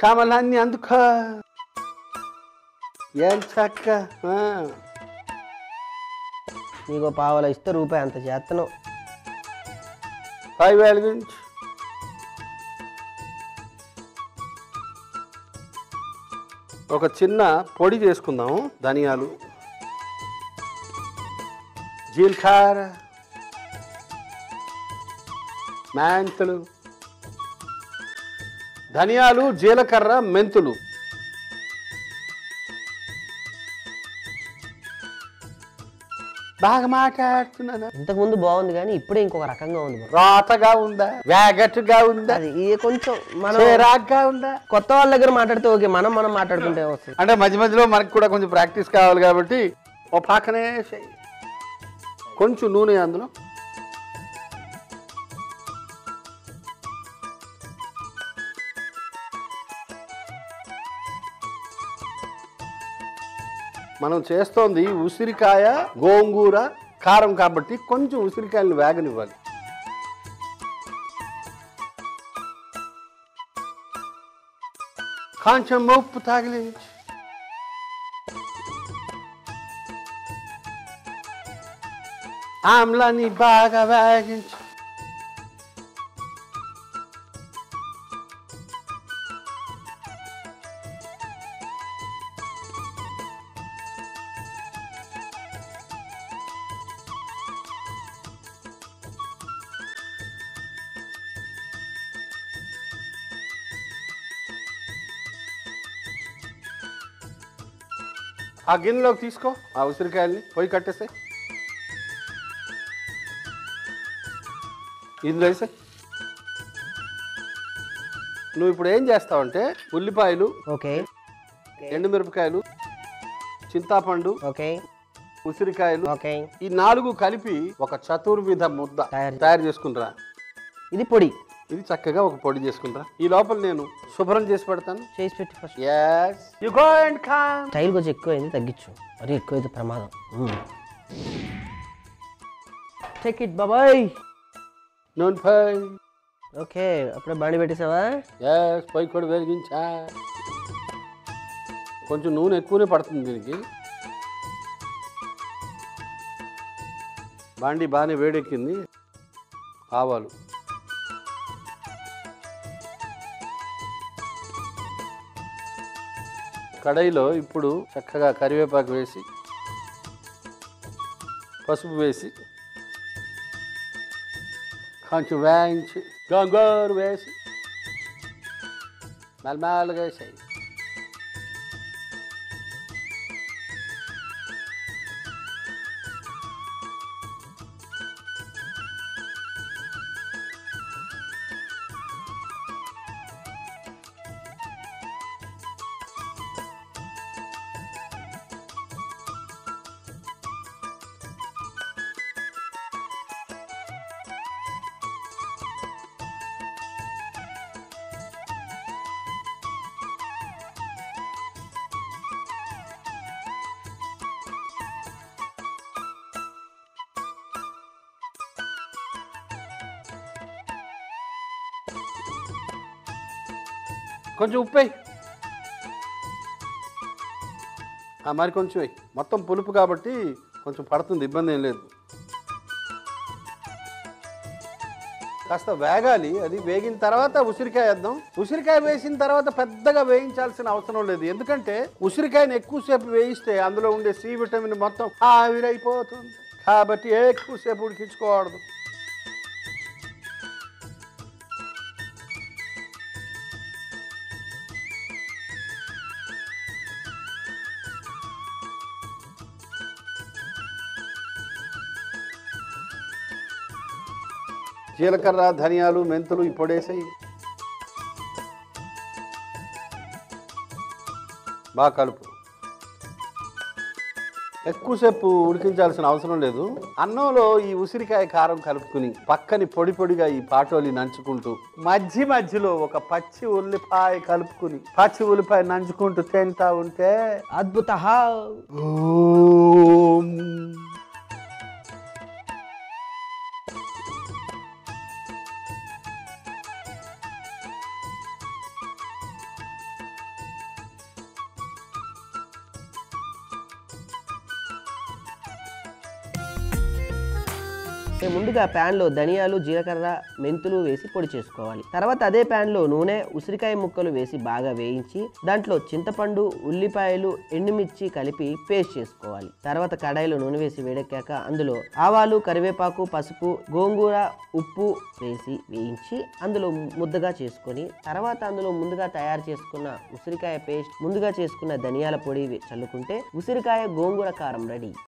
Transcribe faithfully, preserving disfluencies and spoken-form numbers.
సామాన్లన్నీ అందుకో. ఏం చక్క నీకు పావుల ఇస్తే రూపాయి అంత చేతను. పై వేల గురించి ఒక చిన్న పొడి చేసుకుందాము. ధనియాలు, జీలకర్ర, మెంతులు, ధనియాలు, జీలకర్ర, మెంతులు. బాగా మాట్లాడుతున్నాను. ఇంతకు ముందు బాగుంది కానీ ఇప్పుడే ఇంకొక రకంగా ఉంది. రాతగా ఉందా, వేగట్టుగా ఉందా, అది కొంచెం మనం రాగ్గా ఉందా? కొత్త వాళ్ళ దగ్గర మాట్లాడితే ఓకే, మనం మనం మాట్లాడుకుంటే వస్తుంది. అంటే మధ్య మధ్యలో మనకు కూడా కొంచెం ప్రాక్టీస్ కావాలి కాబట్టి ఓ పక్కనే కొంచెం నూనె అందులో. మనం చేస్తోంది ఉసిరికాయ గోంగూర కారం కాబట్టి కొంచెం ఉసిరికాయలను వేగనివ్వాలి. కొంచెం ఉప్పు తగిలించి ఆమ్లాన్ని బాగా వేగించి ఆ గిన్నెలోకి తీసుకో. ఆ ఉసిరికాయల్ని పొయ్యి కట్టేస్తాయి, ఇందులో వేసాయి. నువ్వు ఇప్పుడు ఏం చేస్తావంటే ఉల్లిపాయలు, ఓకే, ఎండుమిరపకాయలు, చింతాపండు, ఓకే, ఉసిరికాయలు, ఓకే, ఈ నాలుగు కలిపి ఒక చతుర్విధ ముద్ద తయారు చేసుకుంటారా. ఇది పొడి. ఇది చక్కగా ఒక పొడి చేసుకుంటా. ఈ లోపల నేను శుభ్రం చేసి పెడతాను. చేసి పెట్టి first. yes you go and come. Style కొంచెం ఎక్కువైంది, తగ్గించు. మరి ఎక్కువైతే ప్రమాదం. టేక్ ఇట్ బాబాయ్. నూనె పై. ఓకే, అప్పుడే బాండి పెట్టేసావా? ఎస్, పొయ్యి కూడా వెలిగించా. కొంచెం నూనె ఎక్కువనే పడుతుంది దీనికి. బాండి బాగానే వేడెక్కింది. ఆవాలు, కడాయిలో ఇప్పుడు చక్కగా కరివేపాకు వేసి, పసుపు వేసి, కొంచెం వేయించి గోంగూర వేసి మెల్లమెల్లగా వేసాయి. కొంచెం ఉప్పు వేయి, మరి కొంచెం వేయి. మొత్తం పులుపు కాబట్టి కొంచెం పడుతుంది, ఇబ్బంది ఏం లేదు. కాస్త వేగాలి. అది వేగిన తర్వాత ఉసిరికాయ వేద్దాం. ఉసిరికాయ వేసిన తర్వాత పెద్దగా వేయించాల్సిన అవసరం లేదు, ఎందుకంటే ఉసిరికాయని ఎక్కువసేపు వేయిస్తే అందులో ఉండే సి విటమిన్ మొత్తం ఆవిరైపోతుంది కాబట్టి ఎక్కువసేపు ఉడికించుకోకూడదు. జీలకర్ర, ధనియాలు, మెంతులు ఇప్పుడు వేసాయి. బాగా కలుపు. ఎక్కువసేపు ఉడికించాల్సిన అవసరం లేదు. అన్నంలో ఈ ఉసిరికాయ కారం కలుపుకుని పక్కని పొడి పొడిగా ఈ పాటోలి నంచుకుంటూ మధ్య మధ్యలో ఒక పచ్చి ఉల్లిపాయ కలుపుకుని పచ్చి ఉల్లిపాయ నంచుకుంటూ తింటా ఉంటే అద్భుత. ముందుగా pan లో ధనియాలు జీలకర్ర మెంతులు వేసి పొడి చేసుకోవాలి. తర్వాత అదే pan లో నూనె ఉసిరికాయ ముక్కలు వేసి బాగా వేయించి దాంట్లో చింతపండు ఉల్లిపాయలు ఎండుమిర్చి కలిపి పేస్ట్ చేసుకోవాలి. తర్వాత కడాయిలో నూనె వేసి వేడెక్కాక అందులో ఆవాలు కరివేపాకు పసుపు గోంగూర ఉప్పు వేసి వేయించి అందులో ముద్దగా చేసుకొని తర్వాత అందులో ముందుగా తయారు చేసుకున్న ఉసిరికాయ పేస్ట్ ముందుగా చేసుకున్న ధనియాల పొడి చల్లుకుంటే ఉసిరికాయ గోంగూర కారం రెడీ.